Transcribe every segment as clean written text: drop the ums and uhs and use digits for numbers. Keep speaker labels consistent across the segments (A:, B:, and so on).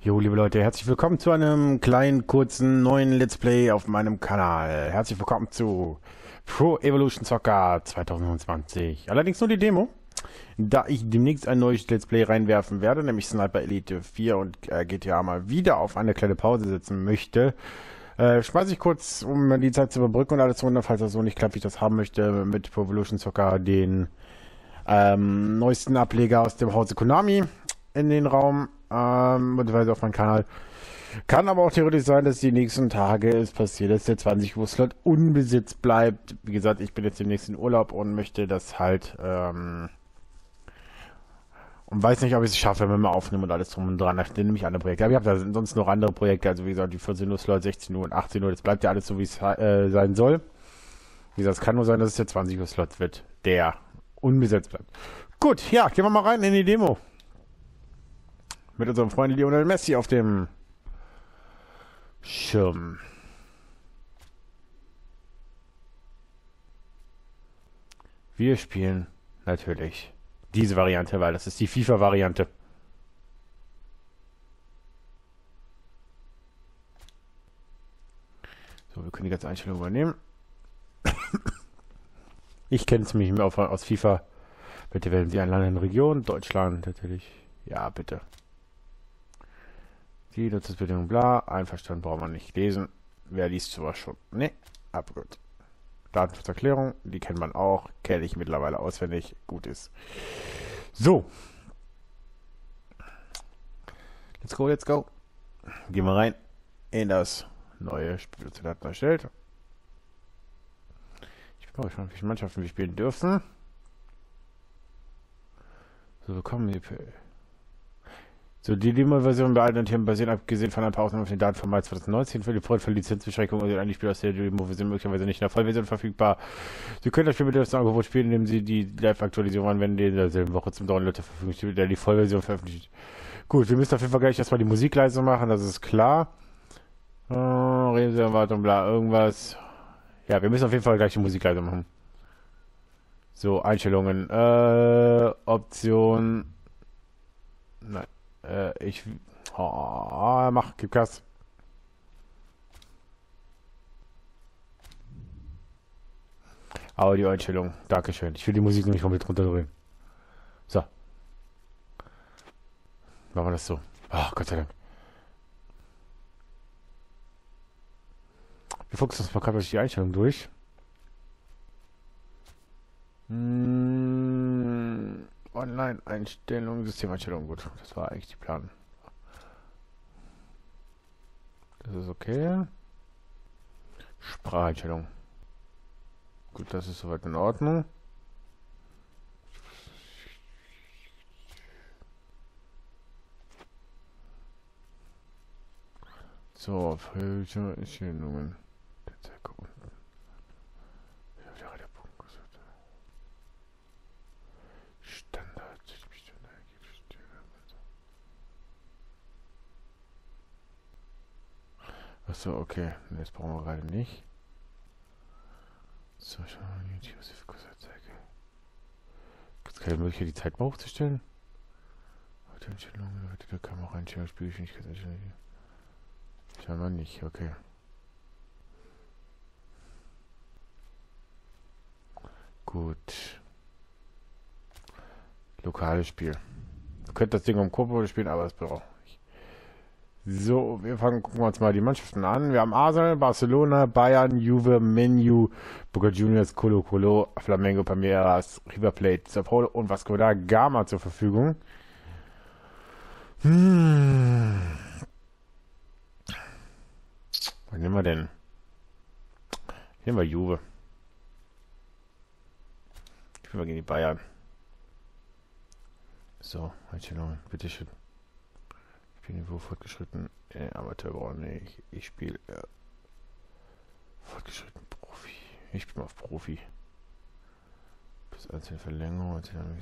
A: Jo, liebe Leute, herzlich willkommen zu einem kleinen, kurzen, neuen Let's Play auf meinem Kanal. Herzlich willkommen zu Pro Evolution Soccer 2020. Allerdings nur die Demo, da ich demnächst ein neues Let's Play reinwerfen werde, nämlich Sniper Elite 4 und GTA mal wieder auf eine kleine Pause setzen möchte. Schmeiße ich kurz, um die Zeit zu überbrücken und alles runter, falls das so nicht klappt, wie ich das haben möchte, mit Pro Evolution Soccer den neuesten Ableger aus dem Hause Konami in den Raum, beziehungsweise auf meinen Kanal. Kann aber auch theoretisch sein, dass die nächsten Tage es passiert, dass der 20 Uhr Slot unbesetzt bleibt. Wie gesagt, ich bin jetzt demnächst in Urlaub und möchte das halt, und weiß nicht, ob ich es schaffe, wenn wir aufnehmen und alles drum und dran. Dann nehme ich andere Projekte. Aber ich habe da sonst noch andere Projekte, also wie gesagt, die 14 Uhr Slot, 16 Uhr und 18 Uhr, das bleibt ja alles so, wie es sein soll. Wie gesagt, es kann nur sein, dass es der 20 Uhr Slot wird, der unbesetzt bleibt. Gut, ja, gehen wir mal rein in die Demo. Mit unserem Freund Lionel Messi auf dem Schirm. Wir spielen natürlich diese Variante, weil das ist die FIFA-Variante. So, wir können die ganze Einstellung übernehmen. Ich kenne es mich aus FIFA. Bitte wählen Sie ein Land in Region. Deutschland natürlich. Ja, bitte. Die Nutzungsbedingungen, bla. Einverstanden, braucht man nicht lesen. Wer liest sowas schon? Ne, aber gut. Datenschutzerklärung, die kennt man auch. Kenne ich mittlerweile auswendig. Gut ist. So. Let's go, let's go. Gehen wir rein in das neue Spiel, das wir erstellt. Ich bin mal gespannt, wie viele Mannschaften wir spielen dürfen. So, bekommen wir. So, die Demo-Version bei allen Themen basieren, abgesehen von ein paar Ausnahmen auf den Daten von Mai 2019, für die Freund für Lizenzbeschränkungen sind einige Spiele aus der Demo-Version möglicherweise nicht in der Vollversion verfügbar. Sie können das Spiel mit dem Angebot spielen, indem Sie die Live-Aktualisierung anwenden, die in derselben Woche zum Download zur Verfügung steht, der die Vollversion veröffentlicht. Gut, wir müssen auf jeden Fall gleich erstmal die Musik leise machen, das ist klar. Reservatum, bla, irgendwas. Ja, wir müssen auf jeden Fall gleich die Musik leise machen. So, Einstellungen, Option. Nein. Gib Gas. Audioeinstellung. Dankeschön. Ich will die Musik noch nicht komplett runterdrehen. So. Machen wir das so. Ach, Gott sei Dank. Wir fuchsen uns mal gerade durch die Einstellung durch. Online-Einstellungen, Systemeinstellungen, gut. Das war eigentlich die Plan. Das ist okay. Spracheinstellung. Gut, das ist soweit in Ordnung. So, Einstellungen. Achso, okay. Das brauchen wir gerade nicht. So, schauen wir mal, Gibt es keine Möglichkeit, die Zeit mal hochzustellen? Einstellungen, da kann man auch einstellen, Spielgeschwindigkeitseinstellungen. Scheinbar nicht, okay. Gut. Lokales Spiel. Ihr könnt das Ding um Koop spielen, aber das braucht. So, gucken wir uns mal die Mannschaften an. Wir haben Arsenal, Barcelona, Bayern, Juve, Menu, Boca Juniors, Colo Colo, Flamengo, Palmeiras, River Plate, Sao Paulo und Vasco da Gama zur Verfügung. Was nehmen wir denn? Nehmen wir Juve. Spielen wir gegen die Bayern. So, Einstellungen, bitteschön. Spielniveau fortgeschritten. Amateur brauche nicht. Ich spiele fortgeschritten Profi. Ich spiele mal auf Profi. Plus einzelne Verlängerung, Verletzungen,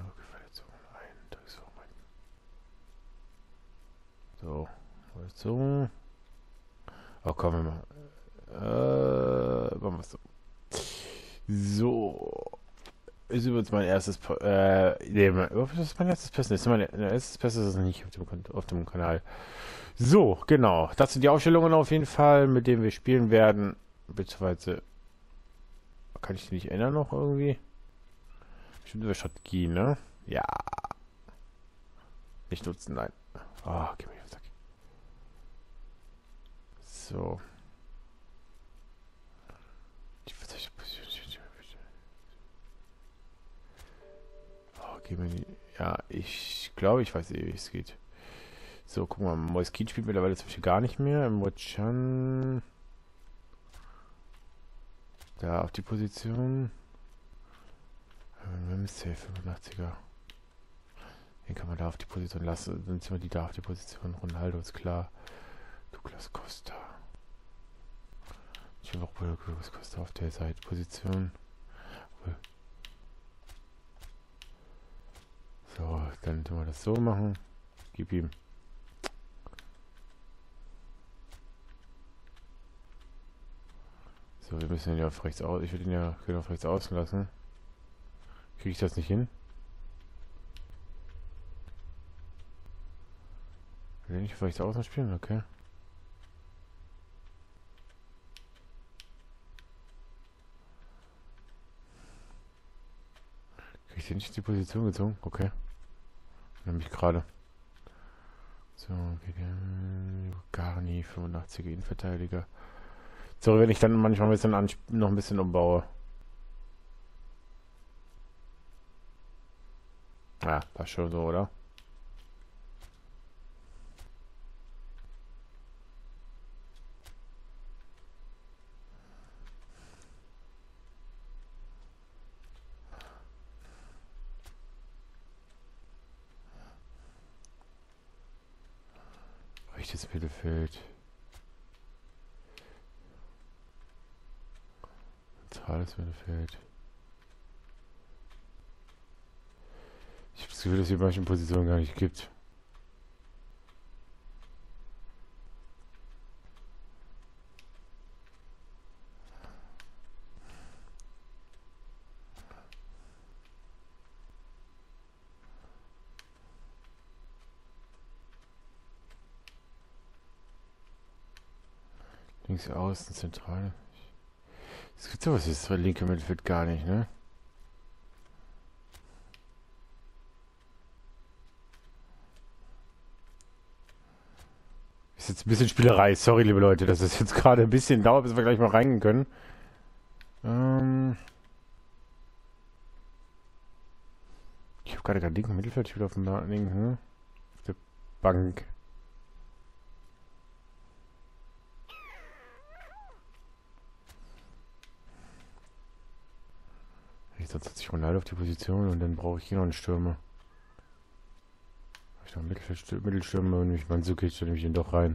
A: so, so. Oh, komm, wir machen. Machen wir es so. So. ist übrigens mein erstes, das ist mein erstes Pest. Ist mein erstes Pest ist es nicht auf dem Kanal. So, genau. Das sind die Ausstellungen auf jeden Fall, mit denen wir spielen werden. Beziehungsweise, kann ich die nicht ändern noch irgendwie? Bestimmt über Strategie, ne? Ja. Nicht nutzen, nein. Oh, geh mir auf den Sack. So. Oh, geh mir die. Ja, ich glaube, ich weiß eh, wie es geht. So, guck mal, Moiskin spielt mittlerweile zum Beispiel gar nicht mehr. Mochan. Da auf die Position. Safe 85er. Den kann man da auf die Position lassen. Dann sind wir die da auf die Position. Ronaldo ist klar. Douglas Costa. Ich will auch Douglas Costa auf der Seite-Position. So, dann tun wir das so machen. Gib ihm. So, wir müssen ihn ja auf rechts aus. Ich würde ihn ja genau auf rechts außen lassen. Kriege ich das nicht hin? Will ich nicht auf rechts außen spielen? Okay. Kriege ich den nicht in die Position gezogen? Okay. Nämlich gerade. So, okay. Garni, 85er Innenverteidiger. So, wenn ich dann manchmal ein bisschen noch ein bisschen umbaue. Ja, passt schon so, oder? Rechtes Mittelfeld. Zentrales Mittelfeld. Ich habe das Gefühl, dass es hier manche Positionen gar nicht gibt. Links außen, zentral. Es gibt sowas, das linke Mittelfeld gar nicht, ne? Ist jetzt ein bisschen Spielerei. Sorry, liebe Leute, dass es jetzt gerade ein bisschen dauert, bis wir gleich mal reingehen können. Ich habe gerade linken Mittelfeld, ich will auf dem linken, auf der Bank. Sonst hat sich Ronaldo auf die Position und dann brauche ich hier noch einen Stürmer. Habe ich noch einen Mittelstürmer und mich Mandzukic, dann nehme ich ihn doch rein.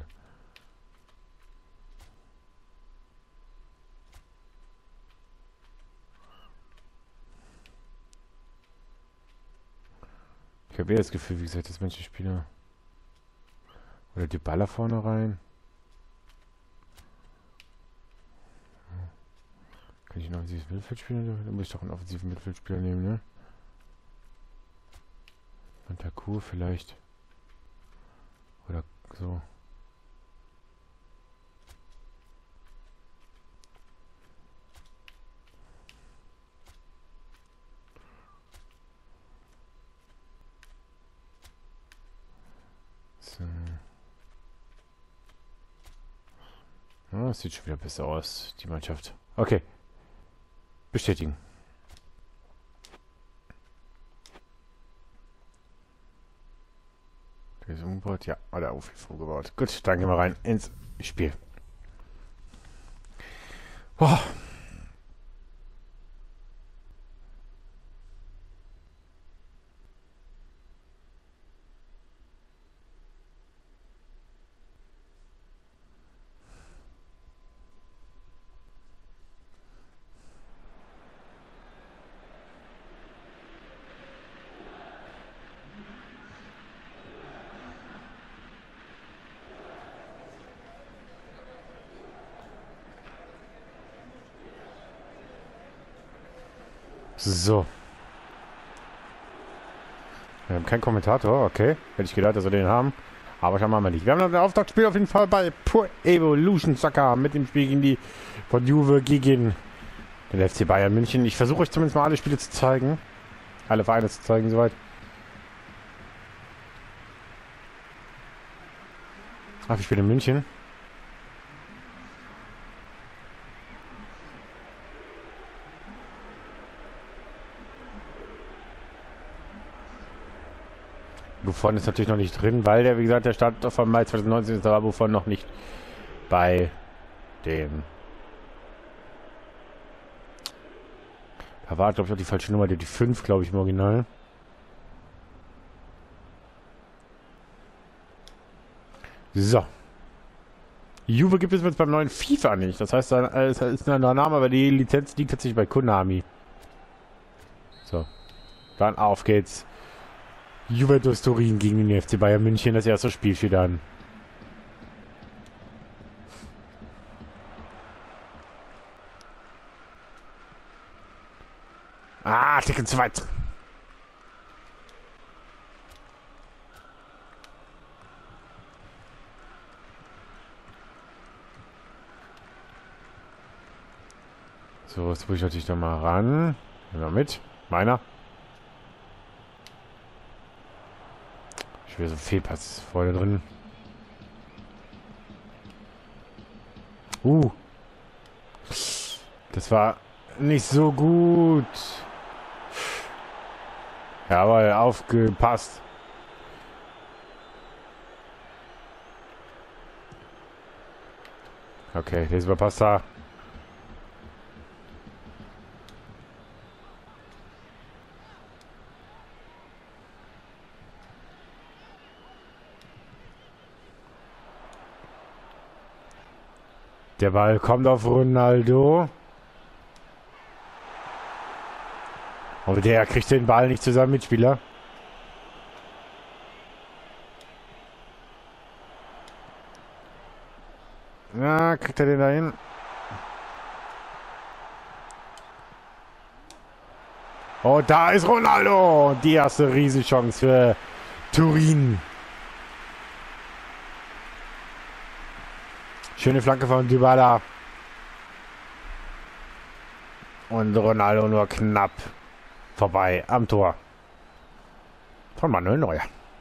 A: Ich habe eher das Gefühl, wie gesagt, dass manche Spieler oder die Baller vorne rein. Kann ich einen offensiven Mittelfeldspieler? Dann muss ich doch einen offensiven Mittelfeldspieler nehmen, ne? Mantakur vielleicht. Oder so. So. Ja, das sieht schon wieder besser aus, die Mannschaft. Okay. Bestätigen. Der ist umgebaut. Ja, hat er auch viel vorgebaut. Gut, dann gehen wir rein ins Spiel. Oh. So. Wir haben keinen Kommentator, okay. Hätte ich gedacht, dass wir den haben. Aber schauen wir mal nicht. Wir haben noch ein Auftaktspiel auf jeden Fall bei Pro Evolution Soccer mit dem Spiel gegen die von Juve gegen den FC Bayern München. Ich versuche euch zumindest mal alle Spiele zu zeigen. Alle Vereine zu zeigen, soweit. Ach, ich spiele in München. Buffon ist natürlich noch nicht drin, weil der, wie gesagt, der Start von Mai 2019 ist, aber Buffon noch nicht bei dem. Da war, glaube ich, auch die falsche Nummer, die 5, glaube ich, im Original. So. Juve gibt es jetzt beim neuen FIFA nicht. Das heißt, es ist ein Name, aber die Lizenz liegt tatsächlich bei Konami. So. Dann auf geht's. Juventus Turin gegen den FC Bayern München. Das erste Spiel steht an. Ah, Ticken zu weit. So, jetzt muss ich natürlich noch mal ran. Nehmen wir mit. Meiner. Wieder so Fehlpass vorne drin. Das war nicht so gut. Jawohl, aufgepasst. Okay, der ist überpasst da. Der Ball kommt auf Ronaldo. Aber der kriegt den Ball nicht zu seinem Mitspieler. Na, kriegt er den da hin? Oh, da ist Ronaldo. Die erste Riesenchance für Turin. Schöne Flanke von Dybala. Und Ronaldo nur knapp vorbei am Tor. Von Manuel Neuer.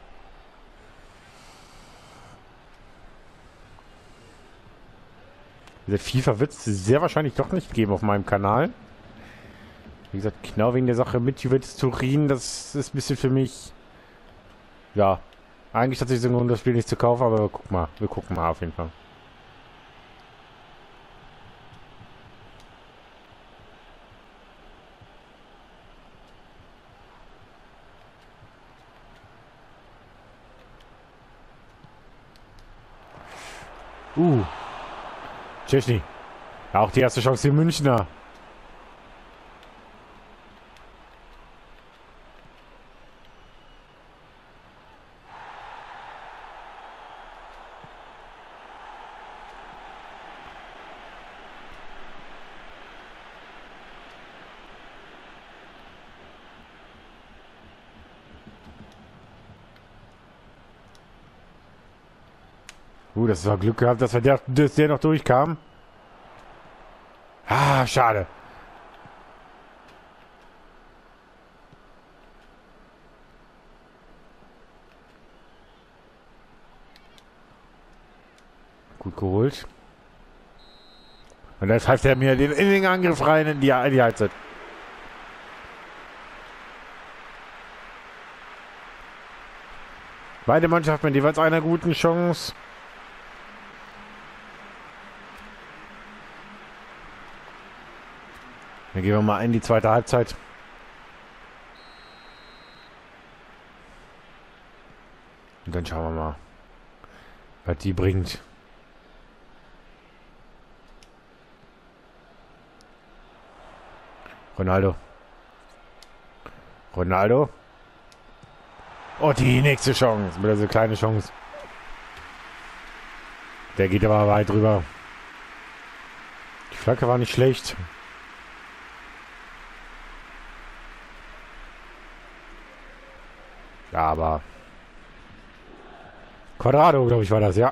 A: Diese FIFA wird es sehr wahrscheinlich doch nicht geben auf meinem Kanal. Wie gesagt, genau wegen der Sache mit Juventus Turin. Das ist ein bisschen für mich... Ja, eigentlich tatsächlich so ein Grund, das Spiel nicht zu kaufen, aber wir gucken mal auf jeden Fall. Tschechny. Auch die erste Chance für Münchner. Das war Glück gehabt, dass der noch durchkam. Ah, schade. Gut geholt. Und dann pfeift er mir den Angriff rein in die Halbzeit. Beide Mannschaften mit jeweils einer guten Chance. Dann gehen wir mal in die zweite Halbzeit. Und dann schauen wir mal, was die bringt. Ronaldo. Ronaldo. Oh, die nächste Chance. Wieder so eine kleine Chance. Der geht aber weit drüber. Die Flanke war nicht schlecht. Aber Quadrado, glaube ich, war das, ja.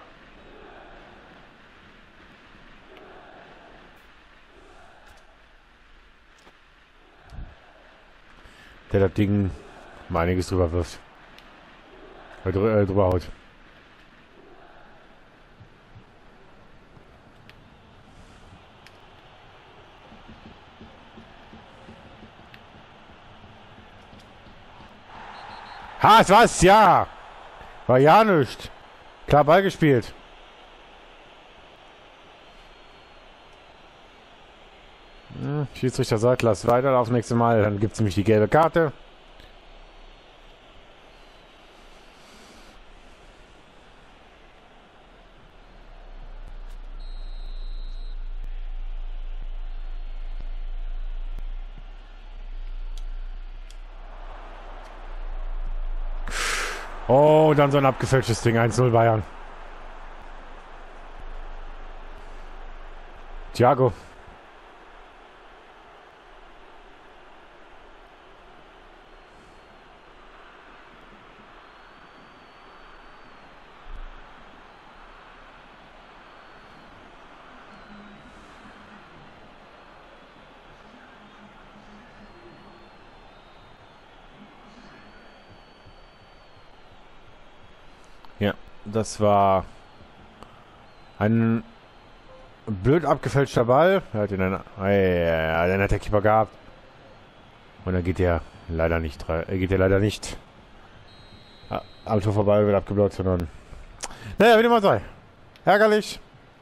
A: Der das Ding um einiges drüber wirft. Drüber haut. Ha, was? Ja! War ja nicht. Klar Ball gespielt. Schiedsrichter sagt, lass weiter aufs nächste Mal. Dann gibt es nämlich die gelbe Karte. Oh, dann so ein abgefälschtes Ding. 1-0 Bayern. Thiago. Ja, das war ein blöd abgefälschter Ball. Er hat den hat der Keeper gehabt. Und dann geht der leider nicht. Geht der leider nicht. Am Tor vorbei, wird abgeblockt, sondern. Naja, wie dem auch sei. Ärgerlich.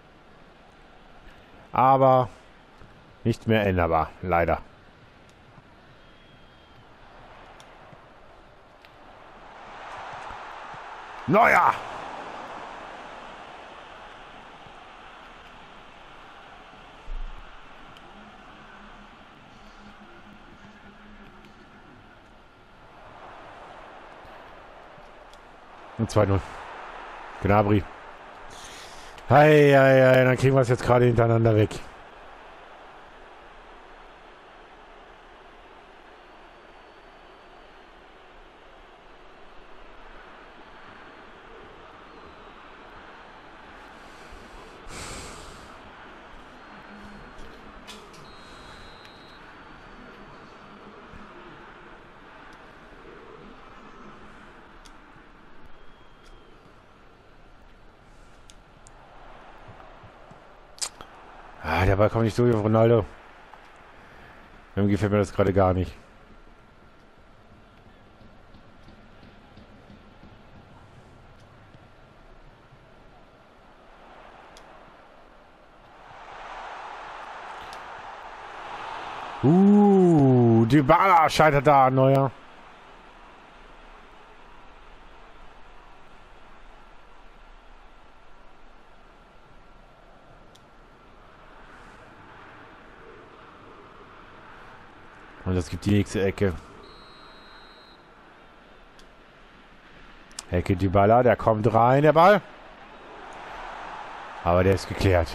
A: Aber nicht mehr änderbar. Leider. Neuer! Und 2-0. Gnabry. Hei, dann kriegen wir es jetzt gerade hintereinander weg. Der Ball kommt nicht durch auf Ronaldo. Irgendwie gefällt mir das gerade gar nicht. Dybala scheitert da an Neuer. Und es gibt die nächste Ecke. Ecke Dybala, der kommt rein, der Ball. Aber der ist geklärt.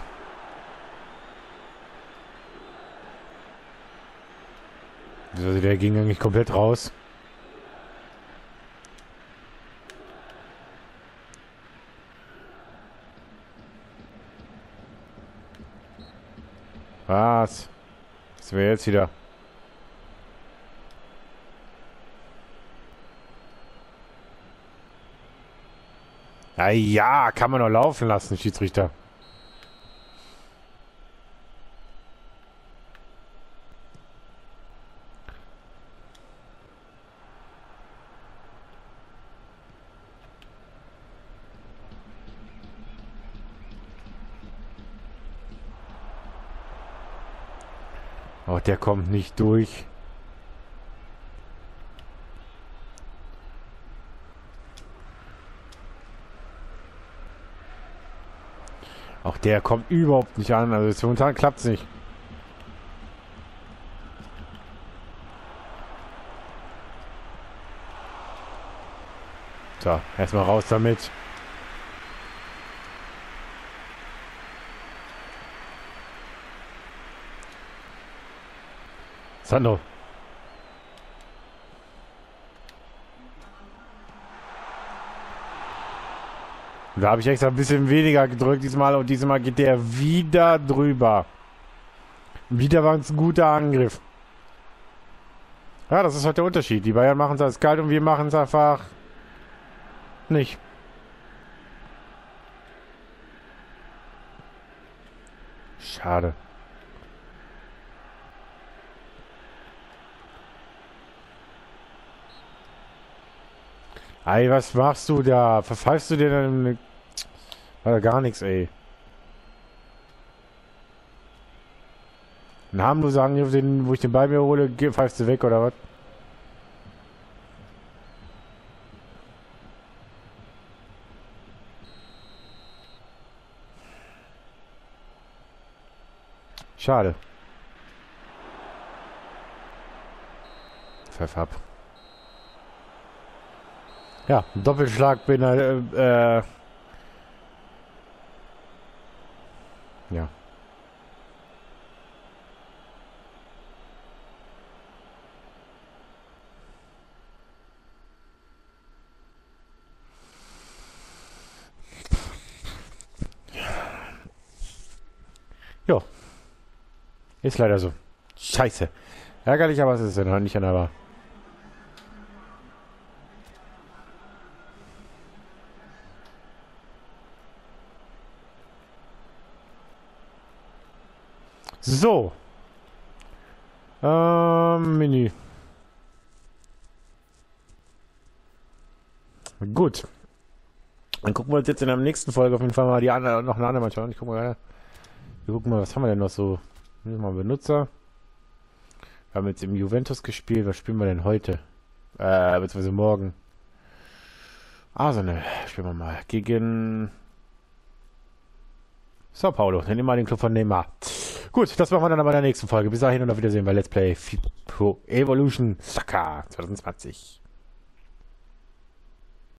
A: Also der ging eigentlich komplett raus. Was? Was wäre jetzt wieder? Ja, kann man doch laufen lassen, Schiedsrichter. Oh, der kommt nicht durch. Auch der kommt überhaupt nicht an. Also jetzt momentan klappt es nicht. So, erstmal raus damit. Sandro. Da habe ich extra ein bisschen weniger gedrückt diesmal und diesmal geht der wieder drüber. Wieder war es ein guter Angriff. Ja, das ist halt der Unterschied. Die Bayern machen es als kalt und wir machen es einfach nicht. Schade. Ey, was machst du da? Verpfeifst du dir denn gar nichts, ey. Ein harmloser Angriff, wo ich den Ball mir hole, pfeifst du weg, oder was? Schade. Pfeff ab. Ja, Doppelschlag bin ja. Jo. Ist leider so. Scheiße. Ärgerlich, aber es ist ja noch nicht änderbar. So. Menü. Gut. Dann gucken wir uns jetzt in der nächsten Folge auf jeden Fall mal die andere, noch eine andere Mannschaft an. Wir gucken mal, was haben wir denn noch so? Mal Benutzer. Wir haben jetzt im Juventus gespielt. Was spielen wir denn heute? Beziehungsweise morgen. Arsenal spielen wir mal. Gegen Sao Paulo. Den ehemaligen Club von Neymar. Gut, das machen wir dann aber in der nächsten Folge. Bis dahin und auf Wiedersehen bei Let's Play Pro Evolution Soccer 2020.